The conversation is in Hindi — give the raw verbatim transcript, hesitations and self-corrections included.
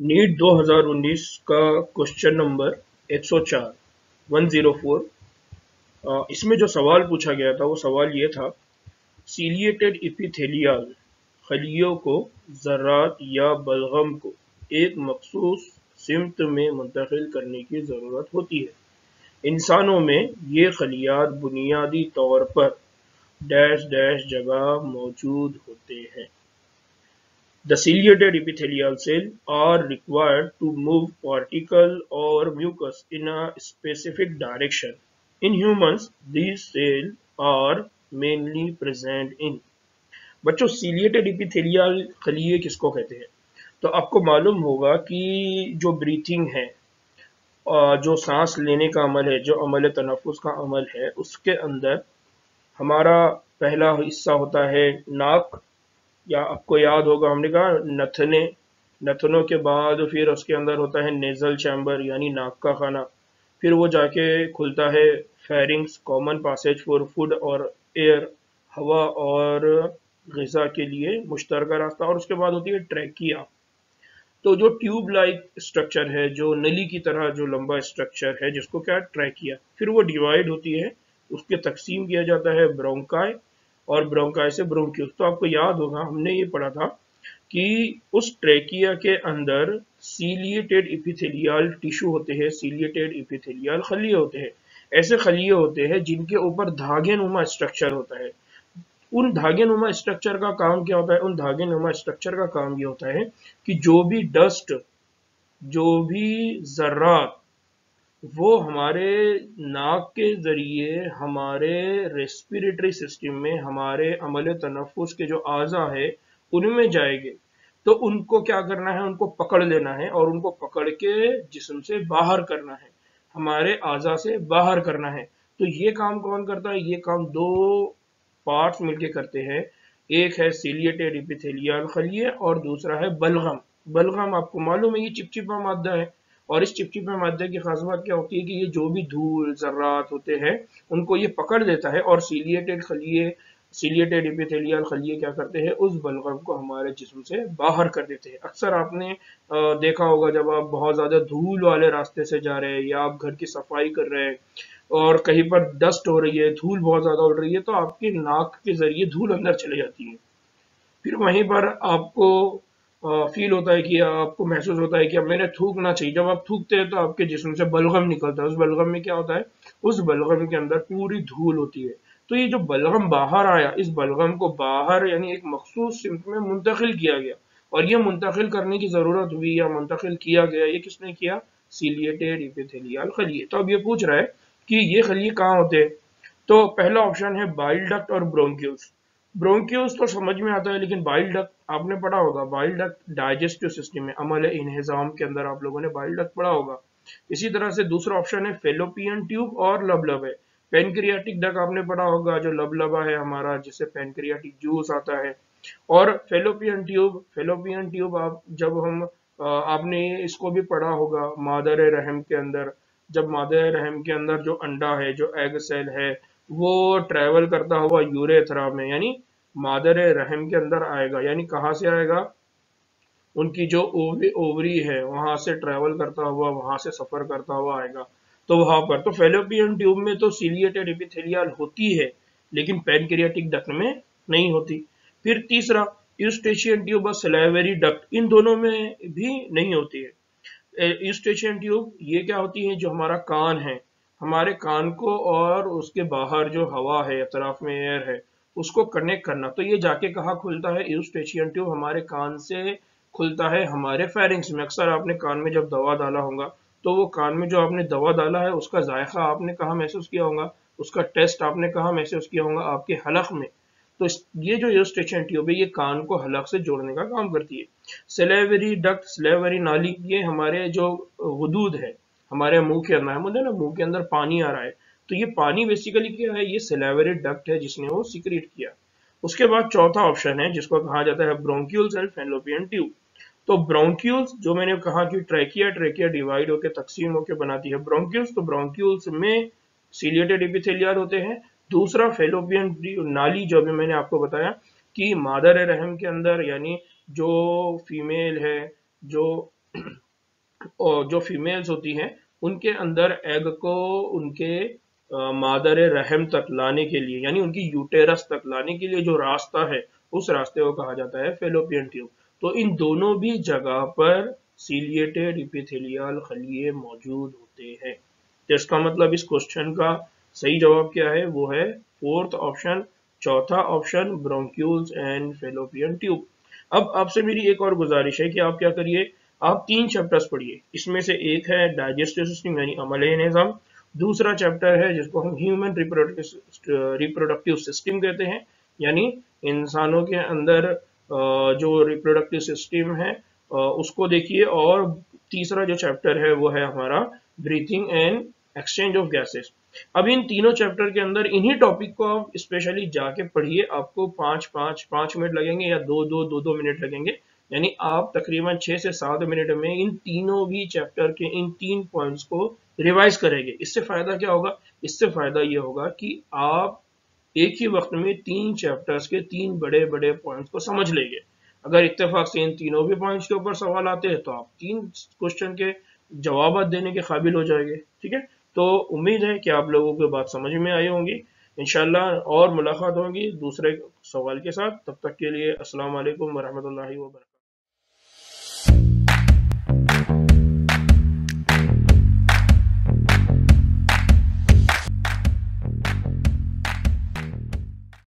नीट दो हज़ार उन्नीस का क्वेश्चन नंबर एक सौ चार एक सौ चार। इसमें जो सवाल पूछा गया था वो सवाल ये था, सीलिएटेड इपिथेलियल खलियों को ज़रात या बलगम को एक मखसूस सिमत में मुंतकिल करने की ज़रूरत होती है। इंसानों में ये खलियात बुनियादी तौर पर डैश डैश जगह मौजूद होते हैं। The ciliated epithelial cells are required to move particles or mucus in a specific direction. In humans, these cells are mainly present in बच्चों ciliated epithelial खलिये किसको कहते हैं? तो आपको मालूम होगा कि जो ब्रीथिंग है, जो सांस लेने का अमल है, जो अमल तनफ़ुस का अमल है, उसके अंदर हमारा पहला हिस्सा होता है नाक, या आपको याद होगा हमने कहा नथने, नथनों के बाद फिर उसके अंदर होता है नेजल चैम्बर यानी नाक का खाना, फिर वो जाके खुलता है pharynx, common passage for food और एयर, हवा और ग़िज़ा के लिए मुश्तरका रास्ता, और उसके बाद होती है ट्रैकिया। तो जो ट्यूब लाइक स्ट्रक्चर है, जो नली की तरह जो लंबा स्ट्रक्चर है, जिसको क्या ट्रैकिया, फिर वो डिवाइड होती है, उसके तकसीम किया जाता है ब्रोंकाई, और ब्रोंकाई से ब्रोंक्यूल्स। तो आपको याद होगा हमने ये पढ़ा था कि उस ट्रैकिया के अंदर सीलिएटेड इपिथेलियल टिश्यू होते हैं, सीलिएटेड इपिथेलियल खलिये होते हैं। ऐसे खलिये होते हैं जिनके ऊपर धागे नुमा स्ट्रक्चर होता है। उन धागे नुमा स्ट्रक्चर का काम क्या होता है? उन धागे नुमा स्ट्रक्चर का काम ये होता है कि जो भी डस्ट, जो भी जर्रात, वो हमारे नाक के जरिए हमारे रेस्पिरेटरी सिस्टम में, हमारे अमल तनफ़ुस के जो आज़ा है उनमें जाएंगे। तो उनको क्या करना है? उनको पकड़ लेना है और उनको पकड़ के जिस्म से बाहर करना है, हमारे आज़ा से बाहर करना है। तो ये काम कौन करता है? ये काम दो पार्ट्स मिलके करते हैं। एक है सीलिएटेड इपिथेलियल खलिये और दूसरा है बलगम। बलगम आपको मालूम है ये चिपचिपा मादा है, और इस चिपचिपा मादे की खास बात क्या होती है कि ये जो भी धूल जर्रात होते हैं उनको ये पकड़ लेता है, और सीलिएटेड खलिये, सीलिएटेड इपिथेलियल खलिये क्या करते हैं? उस बलगम को हमारे जिस्म से बाहर कर देते हैं। अक्सर आपने देखा होगा जब आप बहुत ज्यादा धूल वाले रास्ते से जा रहे हैं या आप घर की सफाई कर रहे हैं और कहीं पर डस्ट हो रही है, धूल बहुत ज्यादा उड़ रही है, तो आपकी नाक के जरिए धूल अंदर चले जाती है। फिर वहीं पर आपको फील होता है कि आपको महसूस होता है कि अब मैंने थूकना चाहिए। जब आप थूकते हैं तो आपके जिस्म से बलगम निकलता है। उस बलगम में क्या होता है? उस बलगम के अंदर पूरी धूल होती है। तो ये जो बलगम बाहर आया, इस बलगम को बाहर यानी एक मखसूस सिमत में मुंतकिल किया गया, और ये मुंतकिल करने की जरूरत हुई या मुंतकिल किया गया, ये किसने किया? सीलिएटेड इपिथेलियल खलिये। तो अब ये पूछ रहा है कि ये खलिये कहाँ होते हैं? तो पहला ऑप्शन है बाइल डक्ट और ब्रोंक्यूल्स। ब्रोंक्यूल्स तो समझ में आता है, लेकिन बाइल डक्ट आपने पढ़ा होगा। बाइल डक्ट डाइजेस्टिव सिस्टम में, अमल इन्हिज़ाम के अंदर आप लोगों ने बाइल डक्ट पढ़ा होगा। इसी तरह से दूसरा ऑप्शन है फेलोपियन ट्यूब और लबलब है। पेनक्रियाटिक डक्ट आपने पढ़ा होगा, जो लबलबा है हमारा, जिससे पेनक्रियाटिक जूस आता है। और फेलोपियन ट्यूब, फेलोपियन ट्यूब आप जब हम आपने इसको भी पढ़ा होगा मादर रहम के अंदर, जब मादर रहम के अंदर जो अंडा है, जो एग सेल है, वो ट्रेवल करता हुआ यूरेथ्रा में यानी मादर रहम के अंदर आएगा। यानी कहाँ से आएगा? उनकी जो ओवरी ओवरी है वहां से ट्रेवल करता हुआ, वहां से सफर करता हुआ आएगा। तो वहां पर तो फेलोपियन ट्यूब में तो सीलिएटेड इपिथेलियल होती है, लेकिन पेनक्रियाटिक डक्ट में नहीं होती। फिर तीसरा यूस्टेशियन ट्यूब और सलाइवरी डक्ट, इन दोनों में भी नहीं होती है। यूस्टेशियन ट्यूब ये क्या होती है? जो हमारा कान है, हमारे कान को और उसके बाहर जो हवा है, अतराफ में एयर है, उसको कनेक्ट करना। तो ये जाके कहाँ खुलता है? यूस्टेशियन ट्यूब हमारे कान से खुलता है हमारे फेरिंग्स में। अक्सर आपने कान में जब दवा डाला होगा, तो वो कान में जो आपने दवा डाला है उसका जायका आपने कहाँ महसूस किया होगा? उसका टेस्ट आपने कहाँ महसूस किया होगा? आपके हलक में। तो ये जो यूस्टेशियन ट्यूब है ये कान को हलक से जोड़ने का काम करती है। सलेवरी डक्ट, सलेवरी नाली, ये हमारे जो गुदूद है हमारे मुंह के अंदर, मुझे ना मुंह के अंदर पानी आ रहा है, तो ये पानी बेसिकली क्या है? ये सलेवरी डक्ट है जिसने वो सीक्रेट किया। उसके बाद चौथा ऑप्शन है जिसको कहा जाता है ब्रोंक्यूल्स एंड फेलोपियन ट्यूब। तो ब्रोंक्यूल्स, जो मैंने कहा कि ट्रैकिया ट्रैकिया डिवाइड होकर तकसीम होकर बनाती है ब्रोंक्यूल्स, तो ब्रोंक्यूल्स में सीलिएटेड इपिथेलियल होते हैं। दूसरा फेलोपियन नाली, जो भी मैंने आपको बताया कि मादर रहम के अंदर, यानी जो फीमेल है, जो और जो फीमेल्स होती हैं उनके अंदर एग को उनके मादर रहम तक लाने के लिए, यानी उनकी यूटेरस तक लाने के लिए जो रास्ता है, उस रास्ते को कहा जाता है फेलोपियन ट्यूब। तो इन दोनों भी जगह पर सीलिएटेड इपिथेलियल खलिए मौजूद होते हैं। तो इसका मतलब इस क्वेश्चन का सही जवाब क्या है? वो है फोर्थ ऑप्शन, चौथा option, bronchioles and fallopian tube. अब आपसे मेरी एक और गुजारिश है कि आप क्या करिए, आप तीन चैप्टर्स पढ़िए। इसमें से एक है डाइजेस्टिव सिस्टम यानी अमले निज़ाम, दूसरा चैप्टर है जिसको हम ह्यूमन रिप्रोडक्टिव सिस्टम कहते हैं, यानी इंसानों के अंदर जो रिप्रोडक्टिव सिस्टम है उसको देखिए, और तीसरा जो चैप्टर है वो है हमारा breathing and exchange of gases. अब इन तीनों चैप्टर के अंदर इन्हीं टॉपिक को आप स्पेशली जाके पढ़िए, आपको पाँच पाँच पाँच मिनट लगेंगे या दो दो दो दो मिनट लगेंगे, यानी आप तकरीबन छह से सात मिनट में इन तीनों भी चैप्टर के इन तीन पॉइंट्स को रिवाइज करेंगे। इससे फायदा क्या होगा? इससे फायदा ये होगा कि आप एक ही वक्त में तीन चैप्टर्स के तीन बड़े बड़े पॉइंट्स को समझ लेंगे। अगर इत्तेफाक से इन तीनों भी पॉइंट्स के ऊपर सवाल आते हैं तो आप तीन क्वेश्चन के जवाब देने के काबिल हो जाएंगे। ठीक है, तो उम्मीद है कि आप लोगों को बात समझ में आई होंगी। इंशाल्लाह और मुलाकात होगी दूसरे सवाल के साथ। तब तक के लिए अस्सलाम वालेकुम वरहमतुल्लाहि वबरकातुहू।